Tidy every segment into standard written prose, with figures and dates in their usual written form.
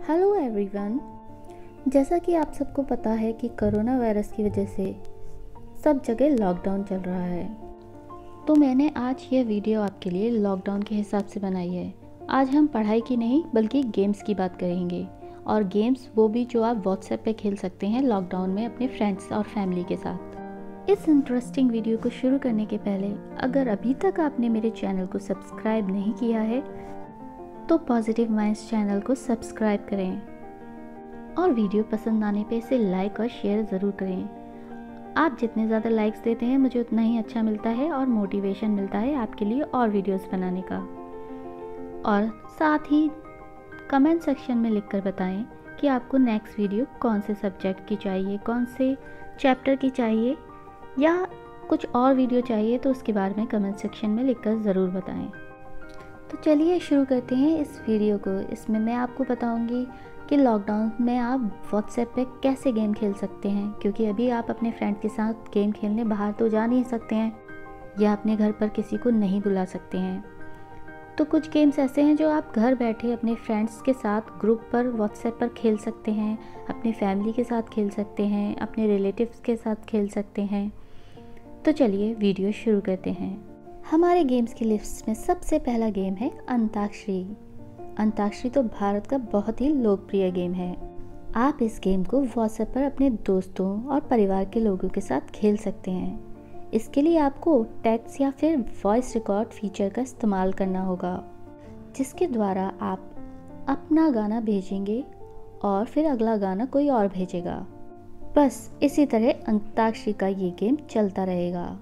Hello everyone. जैसा कि आप सबको पता है कि कोरोना वायरस की वजह से सब जगह लॉकडाउन चल रहा है, तो मैंने आज ये वीडियो आपके लिए लॉकडाउन के हिसाब से बनाई है। आज हम पढ़ाई की नहीं बल्कि गेम्स की बात करेंगे, और गेम्स वो भी जो आप व्हाट्सएप पे खेल सकते हैं लॉकडाउन में अपने फ्रेंड्स और फैमिली के साथ। इस इंटरेस्टिंग वीडियो को शुरू करने के पहले अगर अभी तक आपने मेरे चैनल को सब्सक्राइब नहीं किया है तो पॉजिटिव माइंड्स चैनल को सब्सक्राइब करें और वीडियो पसंद आने पे इसे लाइक और शेयर ज़रूर करें। आप जितने ज़्यादा लाइक्स देते हैं मुझे उतना ही अच्छा मिलता है और मोटिवेशन मिलता है आपके लिए और वीडियोस बनाने का। और साथ ही कमेंट सेक्शन में लिखकर बताएं कि आपको नेक्स्ट वीडियो कौन से सब्जेक्ट की चाहिए, कौन से चैप्टर की चाहिए, या कुछ और वीडियो चाहिए तो उसके बारे में कमेंट सेक्शन में लिखकर ज़रूर बताएं। तो चलिए शुरू करते हैं इस वीडियो को। इसमें मैं आपको बताऊंगी कि लॉकडाउन में आप व्हाट्सएप पे कैसे गेम खेल सकते हैं, क्योंकि अभी आप अपने फ्रेंड के साथ गेम खेलने बाहर तो जा नहीं सकते हैं या अपने घर पर किसी को नहीं बुला सकते हैं। तो कुछ गेम्स ऐसे हैं जो आप घर बैठे अपने फ्रेंड्स के साथ ग्रुप पर व्हाट्सएप पर खेल सकते हैं, अपने फैमिली के साथ खेल सकते हैं, अपने रिलेटिव्स के साथ खेल सकते हैं। तो चलिए वीडियो शुरू करते हैं। हमारे गेम्स की लिस्ट में सबसे पहला गेम है अंताक्षरी। अंताक्षरी तो भारत का बहुत ही लोकप्रिय गेम है। आप इस गेम को व्हाट्सएप पर अपने दोस्तों और परिवार के लोगों के साथ खेल सकते हैं। इसके लिए आपको टेक्स्ट या फिर वॉइस रिकॉर्ड फीचर का इस्तेमाल करना होगा, जिसके द्वारा आप अपना गाना भेजेंगे और फिर अगला गाना कोई और भेजेगा। बस इसी तरह अंताक्षरी का ये गेम चलता रहेगा।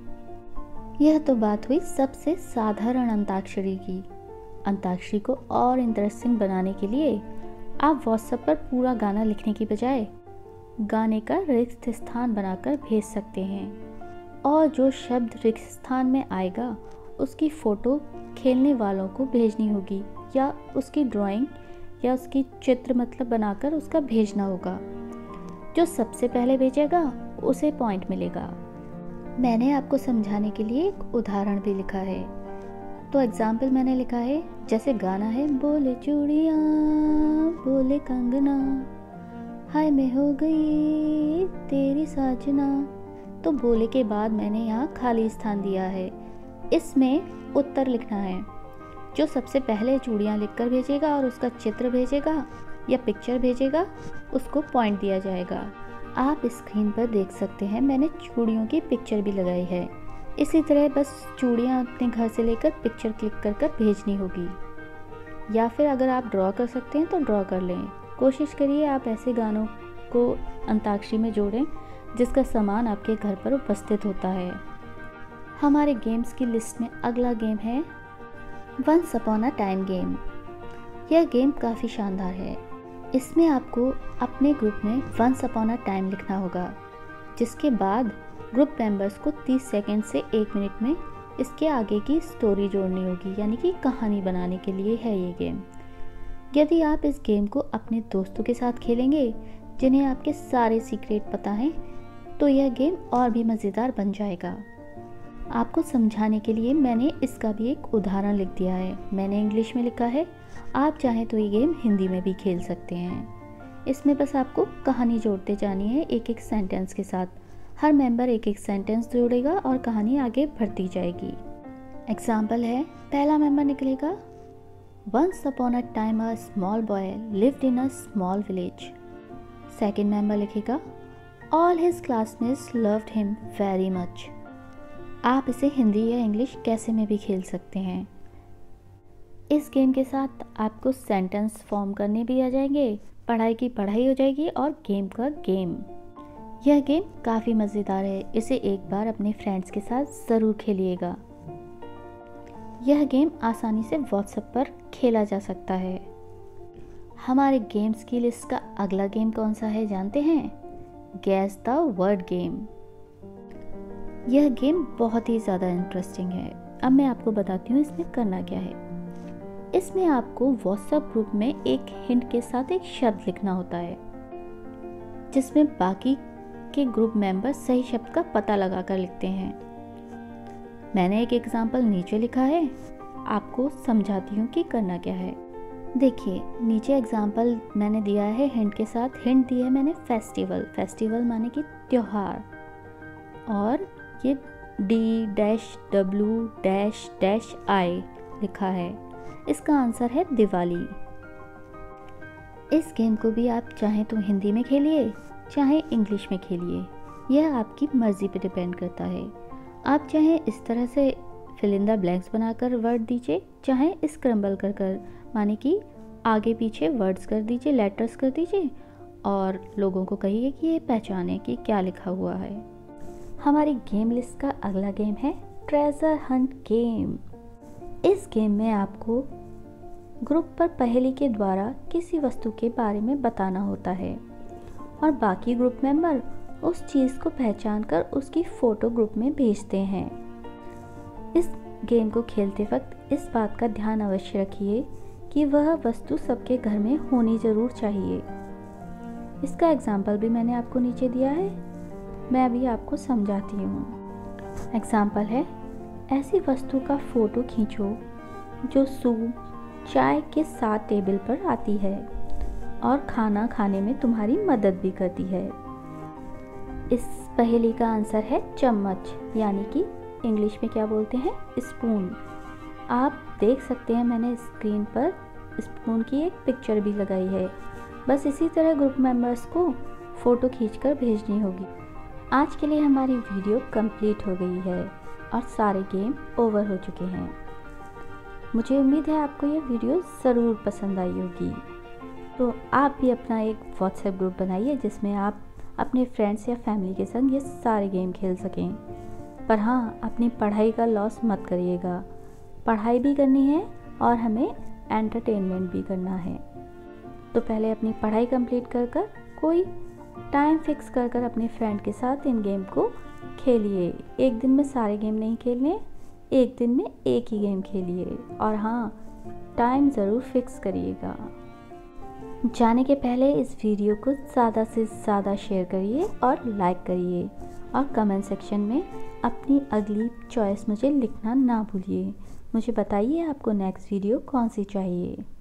यह तो बात हुई सबसे साधारण अंताक्षरी की। अंताक्षरी को और इंटरेस्टिंग बनाने के लिए आप व्हाट्सएप पर पूरा गाना लिखने की बजाय गाने का रिक्त स्थान बनाकर भेज सकते हैं, और जो शब्द रिक्त स्थान में आएगा उसकी फ़ोटो खेलने वालों को भेजनी होगी, या उसकी ड्राइंग या उसकी चित्र बनाकर उसका भेजना होगा। जो सबसे पहले भेजेगा उसे पॉइंट मिलेगा। मैंने आपको समझाने के लिए एक उदाहरण भी लिखा है। तो एग्जाम्पल मैंने लिखा है, जैसे गाना है बोले चूड़ियाँ बोले कंगना, हाय मैं हो गई तेरी साजना। तो बोले के बाद मैंने यहाँ खाली स्थान दिया है। इसमें उत्तर लिखना है। जो सबसे पहले चूड़ियाँ लिखकर भेजेगा और उसका चित्र भेजेगा या पिक्चर भेजेगा उसको पॉइंट दिया जाएगा। आप स्क्रीन पर देख सकते हैं मैंने चूड़ियों की पिक्चर भी लगाई है। इसी तरह बस चूड़ियाँ अपने घर से लेकर पिक्चर क्लिक कर भेजनी होगी, या फिर अगर आप ड्रॉ कर सकते हैं तो ड्रॉ कर लें। कोशिश करिए आप ऐसे गानों को अंताक्षरी में जोड़ें जिसका सामान आपके घर पर उपस्थित होता है। हमारे गेम्स की लिस्ट में अगला गेम है once upon a time game. यह गेम काफ़ी शानदार है। इसमें आपको अपने ग्रुप में वंस अपॉन अ टाइम लिखना होगा, जिसके बाद ग्रुप मेंबर्स को 30 सेकंड से 1 मिनट में इसके आगे की स्टोरी जोड़नी होगी, यानी कि कहानी बनाने के लिए है ये गेम। यदि आप इस गेम को अपने दोस्तों के साथ खेलेंगे जिन्हें आपके सारे सीक्रेट पता हैं, तो यह गेम और भी मज़ेदार बन जाएगा। आपको समझाने के लिए मैंने इसका भी एक उदाहरण लिख दिया है। मैंने इंग्लिश में लिखा है, आप चाहें तो ये गेम हिंदी में भी खेल सकते हैं। इसमें बस आपको कहानी जोड़ते जानी है एक एक सेंटेंस के साथ। हर मेंबर एक एक सेंटेंस जोड़ेगा और कहानी आगे बढ़ती जाएगी। एग्जाम्पल है, पहला मेंबर निकलेगा, once upon a time a small boy lived in a small village. Second member लिखेगा, all his classmates loved him very much. आप इसे हिंदी या इंग्लिश कैसे में भी खेल सकते हैं। इस गेम के साथ आपको सेंटेंस फॉर्म करने भी आ जाएंगे, पढ़ाई की पढ़ाई हो जाएगी और गेम का गेम। यह गेम काफ़ी मज़ेदार है। इसे एक बार अपने फ्रेंड्स के साथ ज़रूर खेलिएगा। यह गेम आसानी से व्हाट्सएप पर खेला जा सकता है। हमारे गेम्स की लिस्ट का अगला गेम कौन सा है जानते हैं? Guess the word game. यह गेम बहुत ही ज़्यादा इंटरेस्टिंग है। अब मैं आपको बताती हूँ इसमें करना क्या है। इसमें आपको व्हाट्सएप ग्रुप में एक हिंट के साथ एक शब्द लिखना होता है, जिसमें बाकी के ग्रुप मेंबर सही शब्द का पता लगाकर लिखते हैं। मैंने एक एग्जाम्पल नीचे लिखा है, आपको समझाती हूँ कि करना क्या है। देखिए नीचे एग्जाम्पल मैंने दिया है, हिंट के साथ हिंट दी है मैंने फेस्टिवल। फेस्टिवल माने कि त्योहार, और ये D-W-I लिखा है। इसका आंसर है दिवाली। इस गेम को भी आप चाहें तो हिंदी में खेलिए, चाहे इंग्लिश में खेलिए, यह आपकी मर्ज़ी पे डिपेंड करता है। आप चाहें इस तरह से फिल इन द ब्लैंक्स बनाकर वर्ड दीजिए, चाहे स्क्रम्बल कर कर माने कि आगे पीछे वर्ड्स कर दीजिए, लेटर्स कर दीजिए, और लोगों को कहिए कि ये पहचाने कि क्या लिखा हुआ है। हमारी गेम लिस्ट का अगला गेम है ट्रेजर हंट गेम। इस गेम में आपको ग्रुप पर पहेली के द्वारा किसी वस्तु के बारे में बताना होता है, और बाकी ग्रुप मेंबर उस चीज़ को पहचान कर उसकी फ़ोटो ग्रुप में भेजते हैं। इस गेम को खेलते वक्त इस बात का ध्यान अवश्य रखिए कि वह वस्तु सबके घर में होनी ज़रूर चाहिए। इसका एग्जाम्पल भी मैंने आपको नीचे दिया है, मैं अभी आपको समझाती हूँ। एग्जाम्पल है, ऐसी वस्तु का फ़ोटो खींचो जो सूप चाय के साथ टेबल पर आती है और खाना खाने में तुम्हारी मदद भी करती है। इस पहेली का आंसर है चम्मच, यानी कि इंग्लिश में क्या बोलते हैं, स्पून। आप देख सकते हैं मैंने स्क्रीन पर स्पून की एक पिक्चर भी लगाई है। बस इसी तरह ग्रुप मेंबर्स को फ़ोटो खींचकर भेजनी होगी। आज के लिए हमारी वीडियो कंप्लीट हो गई है और सारे गेम ओवर हो चुके हैं। मुझे उम्मीद है आपको ये वीडियो ज़रूर पसंद आई होगी। तो आप भी अपना एक व्हाट्सएप ग्रुप बनाइए जिसमें आप अपने फ्रेंड्स या फैमिली के संग ये सारे गेम खेल सकें। पर हाँ, अपनी पढ़ाई का लॉस मत करिएगा। पढ़ाई भी करनी है और हमें एंटरटेनमेंट भी करना है। तो पहले अपनी पढ़ाई कंप्लीट कर कर कोई टाइम फिक्स कर कर अपने फ्रेंड के साथ इन गेम को खेलिए। एक दिन में सारे गेम नहीं खेलने, एक दिन में एक ही गेम खेलिए, और हाँ, टाइम ज़रूर फिक्स करिएगा। जाने के पहले इस वीडियो को ज़्यादा से ज़्यादा शेयर करिए और लाइक करिए, और कमेंट सेक्शन में अपनी अगली चॉइस मुझे लिखना ना भूलिए। मुझे बताइए आपको नेक्स्ट वीडियो कौन सी चाहिए।